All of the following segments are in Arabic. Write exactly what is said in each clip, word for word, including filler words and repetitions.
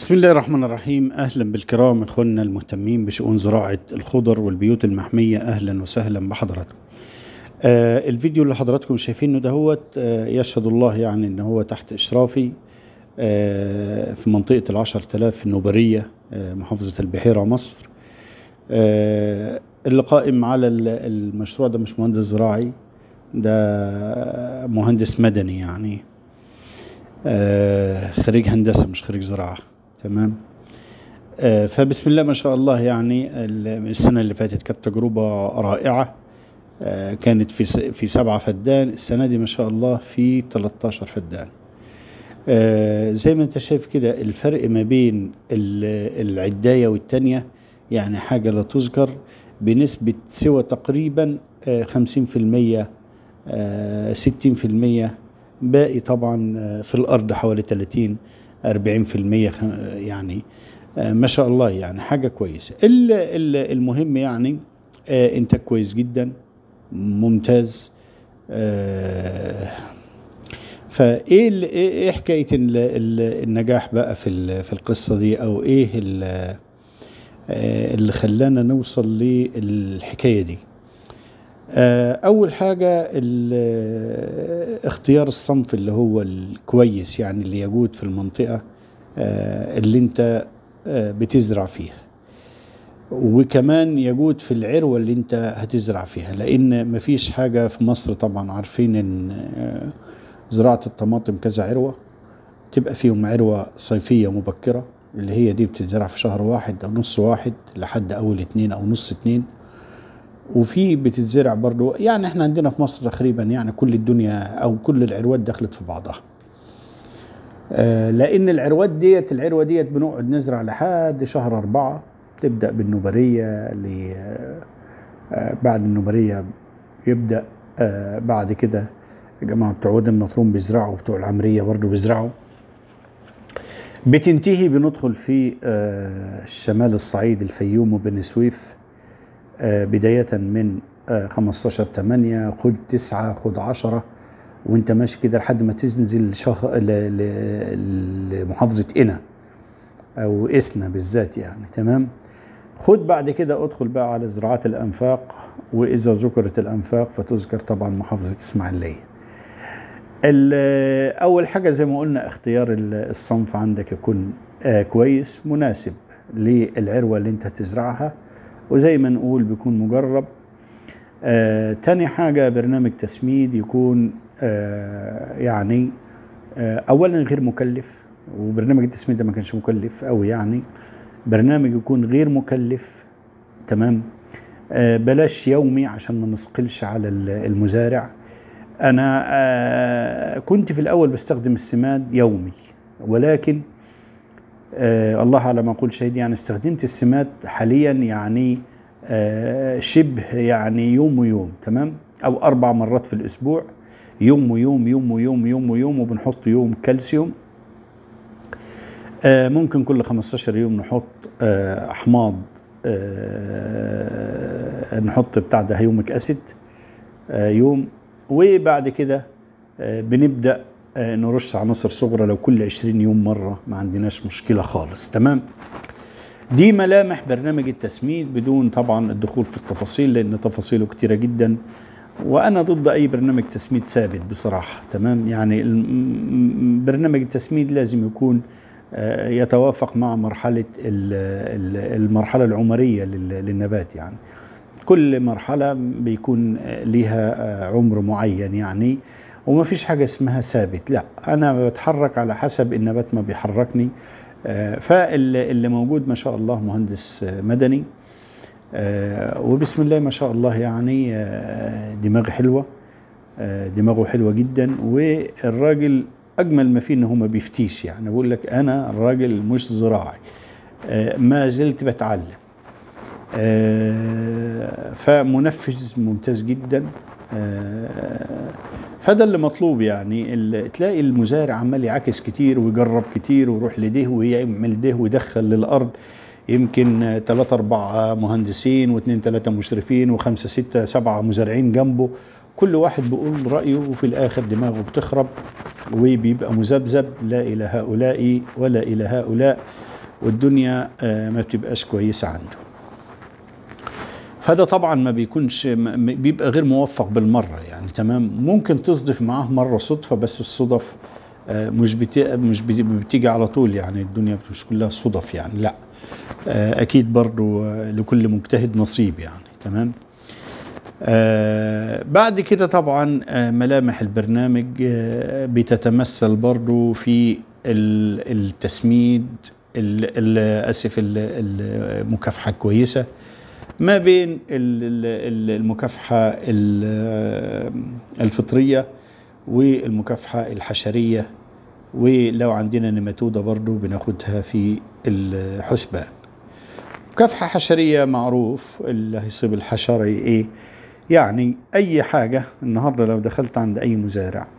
بسم الله الرحمن الرحيم. أهلا بالكرام إخواننا المهتمين بشؤون زراعة الخضر والبيوت المحمية، أهلا وسهلا بحضراتكم. آه الفيديو اللي حضراتكم شايفينه دهوت آه يشهد الله يعني إن هو تحت إشرافي آه في منطقة العشر تلاف النوبرية، آه محافظة البحيرة مصر. آه اللي قائم على المشروع ده مش مهندس زراعي، ده مهندس مدني يعني آه خريج هندسة مش خريج زراعة. تمام. آه فبسم الله ما شاء الله، يعني السنة اللي فاتت كانت تجربة رائعة. آه كانت في في سبعة فدان، السنة دي ما شاء الله في تلتاشر فدان. آه زي ما انت شايف كده الفرق ما بين العداية والتانية يعني حاجة لا تذكر، بنسبة سوى تقريبا آه خمسين في المية آه ستين في المية، باقي طبعا في الأرض حوالي تلاتين أربعين في المية يعني آه ما شاء الله، يعني حاجة كويسة. المهم يعني آه انت كويس جدا ممتاز. آه فايه ايه حكاية النجاح بقى في في القصة دي، او ايه اللي خلانا نوصل للحكاية دي؟ اول حاجة اختيار الصنف اللي هو الكويس، يعني اللي يجود في المنطقة اللي انت بتزرع فيها، وكمان يجود في العروة اللي انت هتزرع فيها، لان مفيش حاجة في مصر طبعا عارفين ان زراعة الطماطم كذا عروة، تبقى فيهم عروة صيفية مبكرة اللي هي دي بتتزرع في شهر واحد او نص واحد لحد اول اتنين او نص اتنين، وفي بتتزرع برضو. يعني احنا عندنا في مصر تقريبا يعني كل الدنيا او كل العروات دخلت في بعضها. آه لان العروات ديت العروة ديت بنقعد نزرع لحد شهر اربعة، تبدأ بالنوبرية ل آه بعد النوبرية يبدأ آه بعد كده جماعة بتوع وادي النطرون بيزرعوا، بتوع العمرية برضو بيزرعوا، بتنتهي بندخل في آه الشمال الصعيد الفيوم وبني سويف، آه بداية من آه خمستاشر تمانية، خد تسعة خد عشرة، وانت ماشي كده لحد ما تنزل شخ... لمحافظة قنا او اسنا بالذات يعني. تمام. خد بعد كده ادخل بقى على زراعات الانفاق، واذا ذكرت الانفاق فتذكر طبعا محافظة اسماعيلية. اول حاجة زي ما قلنا اختيار الصنف عندك يكون آه كويس مناسب للعروة اللي انت هتزرعها، وزي ما نقول بيكون مجرب. آه تاني حاجة برنامج تسميد يكون آه يعني آه اولا غير مكلف، وبرنامج التسميد ده ما كانش مكلف قوي يعني، برنامج يكون غير مكلف. تمام. آه بلاش يومي عشان ما نثقلش على المزارع. انا آه كنت في الاول بستخدم السماد يومي، ولكن آه الله على ما اقول شهيد، يعني استخدمت السماد حاليا يعني آه شبه يعني يوم ويوم. تمام. او اربع مرات في الاسبوع، يوم ويوم يوم ويوم يوم ويوم، وبنحط يوم كالسيوم. آه ممكن كل خمستاشر يوم نحط آه احماض، آه نحط بتاع ده هيوميك اسيد آه يوم، وبعد كده آه بنبدأ آه نرش عناصر صغرى لو كل عشرين يوم مرة، ما عندناش مشكلة خالص. تمام. دي ملامح برنامج التسميد بدون طبعا الدخول في التفاصيل، لأن تفاصيله كتيرة جدا، وأنا ضد أي برنامج تسميد ثابت بصراحة. تمام. يعني برنامج التسميد لازم يكون آه يتوافق مع مرحلة المرحلة العمرية للنبات، يعني كل مرحلة بيكون ليها عمر معين يعني، وما فيش حاجة اسمها ثابت، لا أنا بتحرك على حسب النبات ما بيحركني. فاللي موجود ما شاء الله مهندس مدني، وبسم الله ما شاء الله يعني دماغ حلوة، دماغه حلوة جدا، والراجل أجمل ما فيه إنه ما بيفتيش. يعني بقول لك أنا الراجل مش زراعي، ما زلت بتعلم. آه فمنفذ ممتاز جدا. آه فده اللي مطلوب، يعني اللي تلاقي المزارع عمال يعكس كتير ويجرب كتير ويروح لده ويعمل ده ويدخل للأرض يمكن ثلاثة أربعة مهندسين واثنين ثلاثة مشرفين وخمسة ستة سبعة مزارعين جنبه، كل واحد بيقول رأيه، وفي الآخر دماغه بتخرب وبيبقى مذبذب، لا إلى هؤلاء ولا إلى هؤلاء. والدنيا ما بتبقاش كويسة عنده. فده طبعا ما بيكونش، بيبقى غير موفق بالمرة يعني. تمام. ممكن تصدف معاه مرة صدفة، بس الصدف مش بتي مش بتيجي على طول يعني. الدنيا مش كلها صدف يعني، لا. اكيد برضو لكل مجتهد نصيب يعني. تمام. آه بعد كده طبعا آه ملامح البرنامج آه بتتمثل برضو في التسميد، اسف، المكافحة كويسة ما بين المكافحة الفطرية والمكافحة الحشرية، ولو عندنا نيماتودا برضو بناخدها في الحسبان. مكافحة حشرية معروف اللي هيصيب الحشرة ايه يعني. اي حاجة النهاردة لو دخلت عند اي مزارع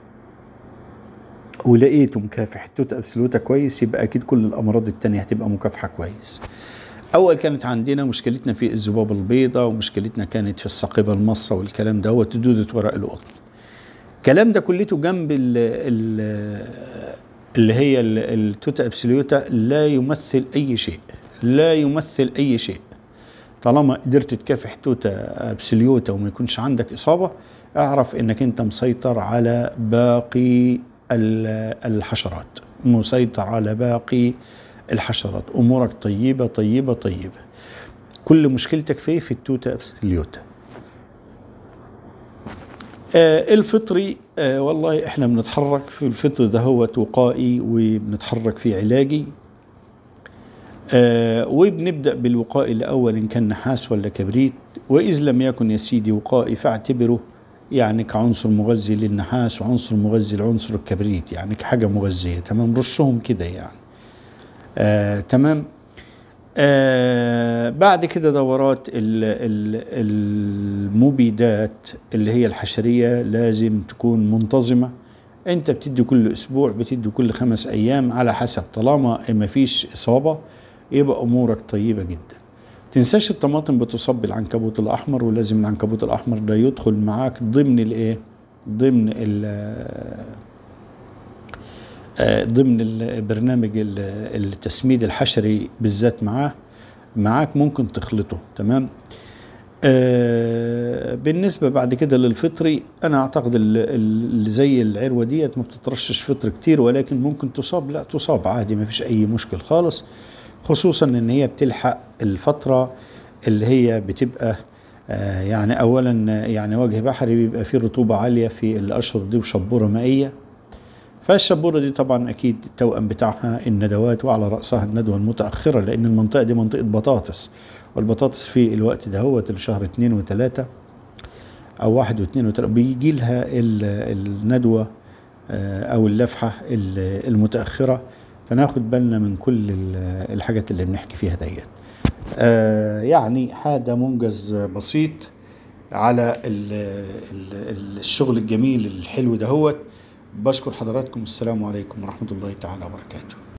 ولقيته مكافح التوت ابسولوتا كويس، يبقى اكيد كل الامراض التانية هتبقى مكافحة كويس. اول كانت عندنا مشكلتنا في الذبابة البيضاء، ومشكلتنا كانت في الصاقبة المصة والكلام ده، هو تدودة ورق القطن. الكلام ده كلته جنب ال ال اللي هي التوت ابسولوتا لا يمثل اي شيء، لا يمثل اي شيء. طالما قدرت تكافح توتا ابسوليوتا وما يكونش عندك اصابه، اعرف انك انت مسيطر على باقي الحشرات، مسيطر على باقي الحشرات، امورك طيبه طيبه طيبه. كل مشكلتك فيه في التوتا ابسوليوتا. آه الفطري آه والله احنا بنتحرك في الفطر ده، هو وقائي وبنتحرك في علاجي. آه وبنبدأ بالوقائي الأول إن كان نحاس ولا كبريت، وإذ لم يكن يا سيدي وقائي فاعتبره يعني كعنصر مغذي للنحاس وعنصر مغذي لعنصر الكبريت، يعني كحاجة مغذية. تمام. رشهم كده يعني. آه تمام. آه بعد كده دورات المبيدات اللي هي الحشرية لازم تكون منتظمة. انت بتدي كل اسبوع، بتدي كل خمس ايام على حسب. طالما ما فيش اصابة يبقى امورك طيبة جدا. تنساش الطماطم بتصاب بالعنكبوت الاحمر، ولازم العنكبوت الاحمر ده يدخل معاك ضمن الايه، ضمن ال ضمن البرنامج التسميد الحشري بالذات معاه معاك، ممكن تخلطه. تمام. آه بالنسبة بعد كده للفطري، أنا أعتقد اللي زي العروة ديت ما بتترشش فطر كتير، ولكن ممكن تصاب، لا تصاب عادي، ما فيش أي مشكل خالص. خصوصا إن هي بتلحق الفترة اللي هي بتبقى آه يعني أولا يعني وجه بحري بيبقى فيه رطوبة عالية في الأشهر دي وشبورة مائية. فالشبورة دي طبعا أكيد التوأم بتاعها الندوات، وعلى رأسها الندوة المتأخرة، لأن المنطقة دي منطقة بطاطس، والبطاطس في الوقت ده هو الشهر اتنين وتلاتة أو واحد واتنين وتلاتة بيجي لها الندوة أو اللفحة المتأخرة. فناخد بالنا من كل الحاجات اللي بنحكي فيها ديت. يعني هذا موجز بسيط على الشغل الجميل الحلو دهوت. بشكر حضراتكم، السلام عليكم ورحمة الله تعالى وبركاته.